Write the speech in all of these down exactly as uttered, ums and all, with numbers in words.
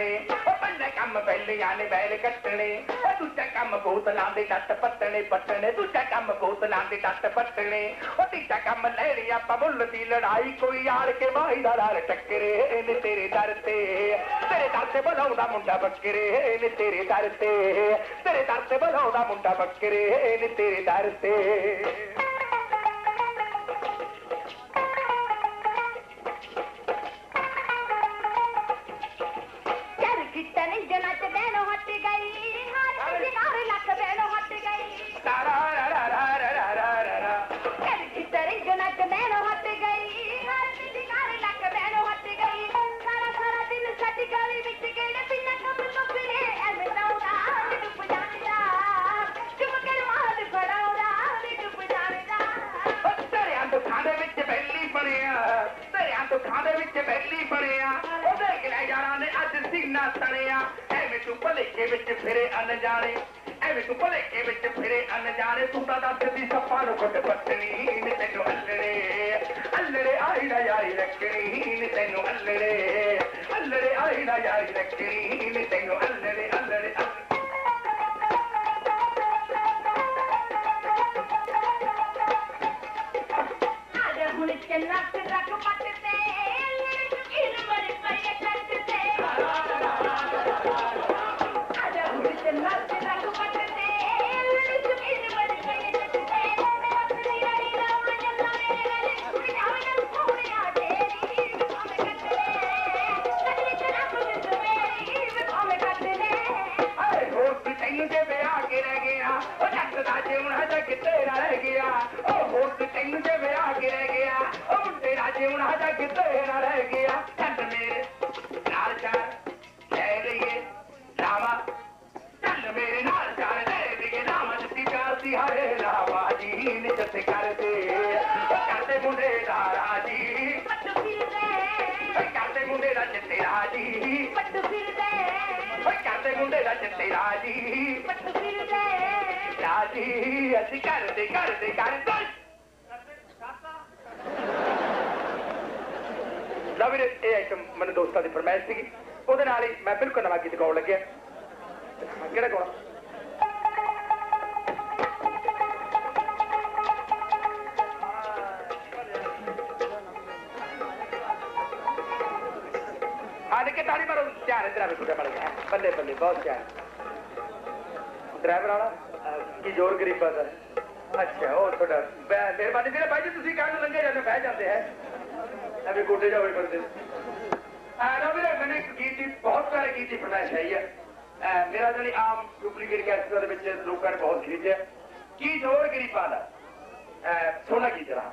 पत्तने पहले कम पहले आने बैल कट्टने दूजा कम बोतलां दे डट पत्तने पत्तने दूजा कम बोतलां दे डट पत्तने तीजा कम लैली आपां मुल्ल दी लड़ाई कोई आड़ के माही दा लाल टक्करे ने तेरे दर ते तेरे दर ते बनाउंदा मुंडा बकरे ने तेरे दर ते तेरे दर ते बनाउंदा मुंडा बकरे ने तेरे दर ते फिरे अनजाने एवें तू भलेखे विच फिरे अनजाने तू तां दस दी सप्पा नूं घुट पत्तनी नी तैनूं अल्लड़े अल्लड़े आई ना यारी रखनी नी तैनूं अल्लड़े अल्लड़े आई ना यारी रखनी नी तैनूं अल्लड़े अल्लड़े आजा हुण चन्ना ते रख पट ते इल मर पई कट ते मैंने दोस्तों की फरमाइश थी वो मैं बिल्कुल नवा गीत गाउन लगे कि गाना हाँ देखिए ताली मारो ध्यान इधर छुट्टा पड़ गया बल्ले बल्ले बहुत ध्यान ड्राइवर वाला की जोर गरीबा का अच्छा वो थोड़ा मेहरबानी मेरे भाई जी तुम कहने लंघे जाते बह जाते हैं अभी गोटे जाओ करते मैंने गीत की बहुत सारे गीत की फरमाइश आई है मेरा जी आम डुप्लीकेट कैसेट लोगों ने बहुत खरीदे की जोर गरीबा का सोना गीत रहा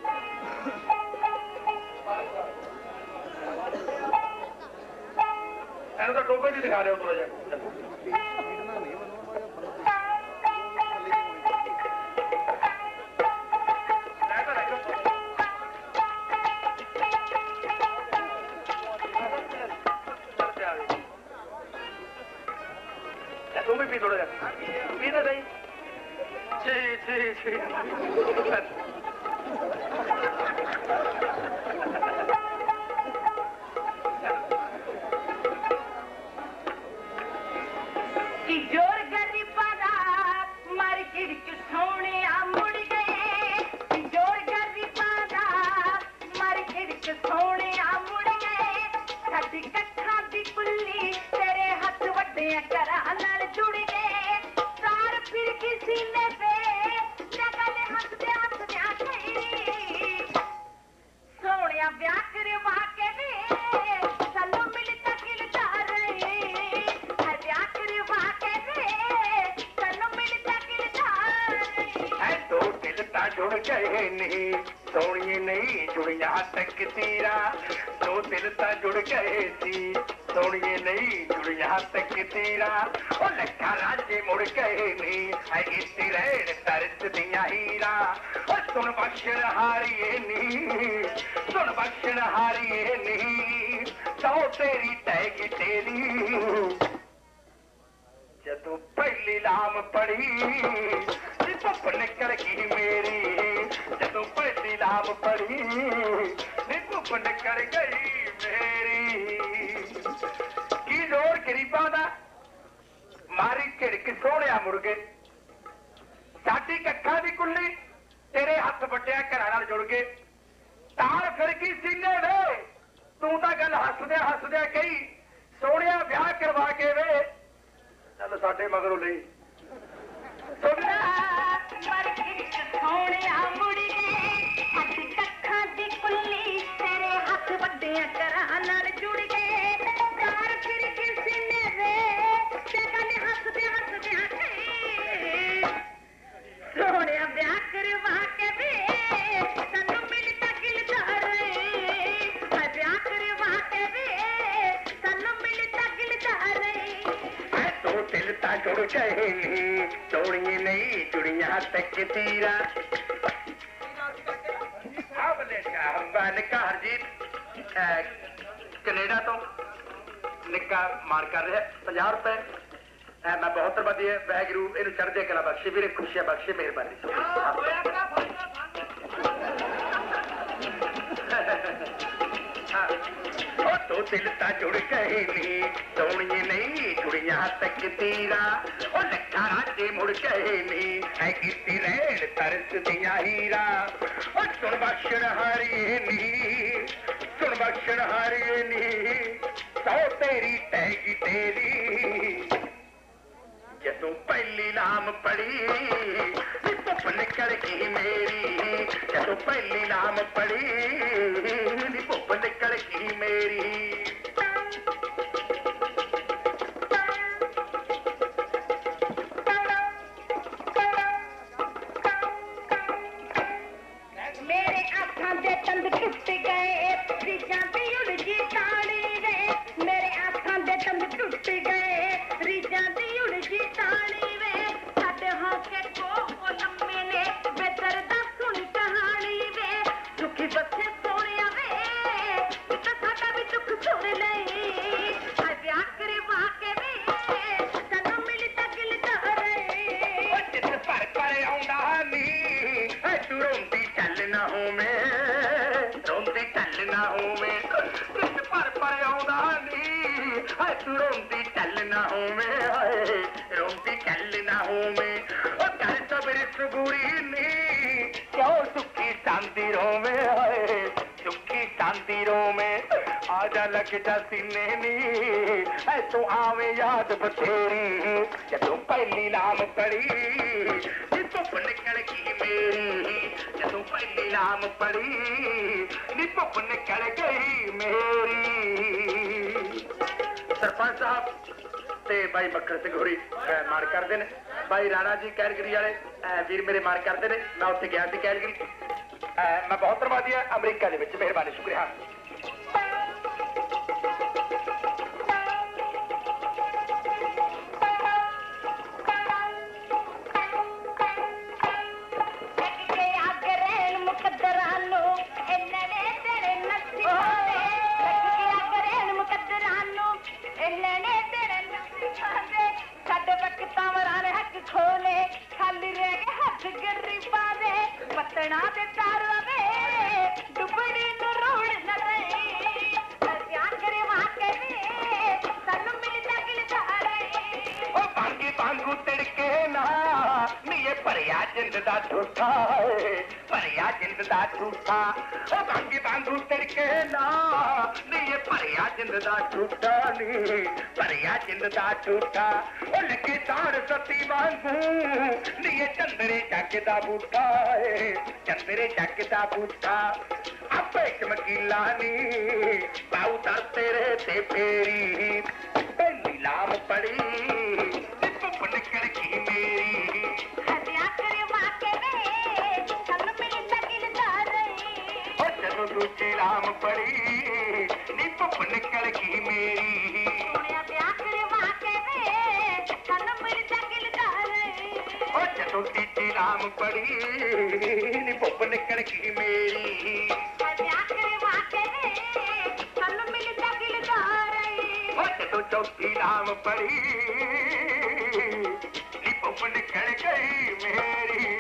तो टोपे भी दिखा रहे हो थोड़ा जा तुम भी थोड़ा जा पीना सही जी जी जी जोर गरीबा दा मर गिरक सोने मुड़ गए जोर गरीबा दा मर गिरक सोने मुड़ गए साडी कट्ठा दी कुल्ली तेरे हथ वड्डे करा नाल जुड़ गए सार फिर किसी ने पे जगल हथ दे हथ दे आखी सोनिया ब्याह करवा के वे सानू मिलता किलता रही है ब्याह करवा के वे सानू मिलता किलता रही है दो दिल ता जुड़ गए नहीं सोनिए नहीं जुड़िया तक तेरा दो दिल ता जुड़ गए सी सोनिए नहीं जुड़िया तक तेरा ओ लखा राजे मुड़ गए नहीं है इत्ती रहन तरस दिया हीरा ओ सुन बख्शन हारिए नहीं सुन बख्शन हारिए नहीं सौ तेरी तैगी तेरी जदों पहली लाम पड़ी धुप निकल गई मेरी जदों पहली लाम पड़ी धुप निकल गई मेरी की लो झिड़क सोहणिया मुड़ गए साडी कक्खां दी कुल्ली तेरे हथ वड्डिया घरां नाल जुड़ गए तार फिर की सीने वे तू तां गल हसदिया हसदिया कही सोहणिया विआह करवा के वे चल साडे मगरों लई मर खिड़क सोहणिया मुड़ गए साडी कक्खां दी कुल्ली तेरे हथ वड्डिया घरां नाल जुड़ गए तार फिर की सीने वे ते गल हसदिया हसदिया कही सोहणिया विआह करवा के वे तन्नू मिलदा गिलदा रहे विआह करवा के वे तन्नू मिलदा गिलदा रहे तो दिल ता जुड़ गए नी जोड़िए नहीं जुड़िया तक तीरा अब लेका हम निका हरजीत कनेडा तो निका मार कर रहा पचास रुपए मैं बहुत धन्यवादी है वाहगुरू इन्हू चढ़दे कला बख्शे वीरे खुशियां बख्शे मेहरबानी तो दिल ता जुड़ गए नी सोहणिए नहीं जुड़िया तक तीरा ओ लखा राजे मुड़ गए नी है किसी रैन तरस दिया हीरा ओ सुन बख्शण हारिए नी सुन बख्शण हारिए नी सौ तेरी टैगी तेरी जदों पहली नाम पढ़ी धुप निकल गई मेरी जदों पहली नाम पढ़ी धुप निकल गई मेरी मेरे आँखां दे तंद टुट गए रीझां दी उलझी ताड़ी वे मेरे आँखां दे तंद टुट गए रीझां दी उलझी ताड़ी वे साडे होके को ओ लम्मे ने बेदर दा सुन कहानी वे दुखी बच्चे सोहणिया वे ते साडा भी दुख सुन लई हाय विआह करवा के वे तन्नू मिलदा गिलदा रहे ओ जित पर पर आउंदा नी ऐ तू रोंदी चल ना होवे रोंदी चल ना होवे जित पर पर आउंदा नी ऐ तू रोंदी चल ना होवे हाय रोंदी चल ना होवे ओ कर सबरे सबूरी नी क्यों सुखी शांति रोवे हाय सुखी शांति रोवे आजा लग जा सीने नी ऐ तू आवे याद बथेरी जदों पहली नाम पढ़ी धुप निकल गई मेरी जदों पहली नाम पढ़ी धुप निकल गई मेरी सरपंच साहब ते भाई बकर सिंह होरी मार करते हैं भाई राणा जी कैलगरी वाले वीर मेरे मार करते हैं मैं उत्थे गया थी कैलगरी मैं बहुत धन्यवादी है अमरीका दे विच मेहरबानी शुक्रिया पतना दे तार वे डुबड़ी नु रोड़ न रही प्यार करे वाके वे तन्नू मिलदा गिलदा रही ओ बांगी बांगू तड़के ना नीए भरिया जिंद दा झूठा भरिया जिंद दा झूठा ओ बांगी बांगू तड़के ना नीए भरिया जिंद दा झूठा नी भरिया जिंद दा झूठा ओ लगे तार सती वांगू नीए चंदरे जग दा बूठा चंदरे जग दा बूठा आपे चमकीला नी बाऊ दर तेरे ते फेरी पहली लाम पड़ी धुप निकल गई मेरी विआह करवा के वे तन्नू मिलदा गिलदा रही ओ चलो दूजी लाम पड़ी धुप निकल गई मेरी सोहणिया विआह करवा के वे तन्नू मिलदा गिलदा रही ओ चलो तीजी लाम पड़ी धुप निकल गई मेरी विआह करवा के वे तन्नू मिलदा गिलदा रही ओ चलो चौथी लाम पड़ी धुप निकल गई मेरी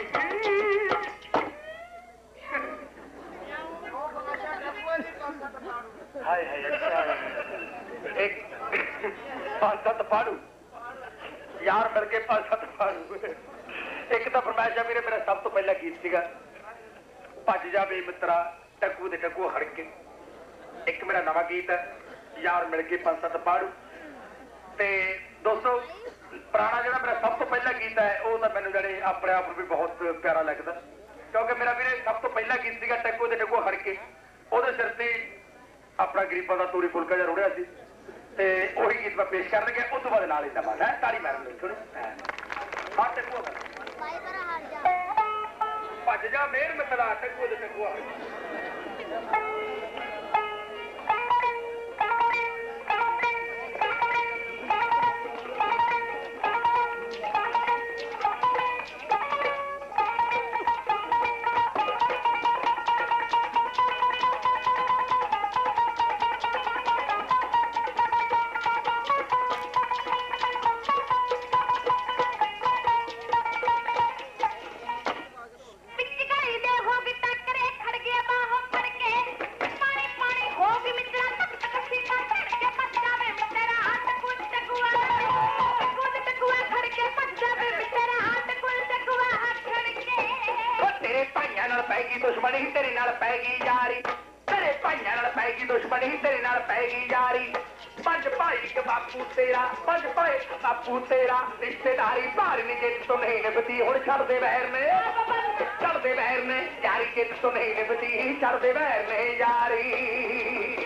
हाय हाय अच्छा एक पांच सत पाड़ू यार मिल के पाँच सत्त पाड़ू एक तो फरमाइश मेरे मेरा सब तो पहला गीत सीगा भज जावे मित्रा टकू दे टकू हड़ के। एक मेरा नवा गीत है यार मिल के पाँच सत्त पाड़ू। ते दोस्तों पुराना जो मेरा सब तो पहला गीत है वो तो मैंने जड़े अपने आप भी बहुत प्यारा लगता क्योंकि मेरा भी सब तो पहला गीत सीगा टकू दे टकू हड़ के। ਉਹਦੇ ਸਿਰ ਤੇ ਆਪਣਾ ਗਰੀਬਾਂ ਦਾ ਤੋਰੀ ਫੁਲਕਾ ਜਿਹਾ ਰੁੜਿਆ ਸੀ ਤੇ ਉਹੀ ਗੀਤ ਮੈਂ ਪੇਸ਼ ਕਰਨ ਲੱਗਿਆ। ਉਸ ਤੋਂ ਬਾਅਦ ਨਾਲ ਹੀ ਦਮਾ ਹੈ ਤਾੜੀ ਮਾਰਨ ਲਈ ਸੁਣੋ ਹਾਂ ਟਕੂ ਬਾਈ ਬਰਾ ਹਟ ਜਾ ਭੱਜ ਜਾ ਮੇਰ ਮਤਲਾ ਟਕੂ ਦੇ ਟਕੂ दुश्मनी तेरे नाल पैगी यारी तेरे भाइयों नाल पैगी दुश्मनी तेरे नाल पैगी यारी पंज भाई के बापू तेरा पंज भाई बापू तेरा रिश्तेदारी भारी ने जित तो नहीं निभती हुण छड़ दे वैर ने छड़ दे वैर ने यारी जित तो नहीं निभती छड़ दे वैर ने यारी।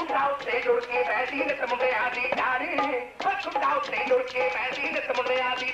जुड़ के बैठी नित मुंडे आदि डारी खुदाओ से जुड़ के बैठी नित मुंडे आदि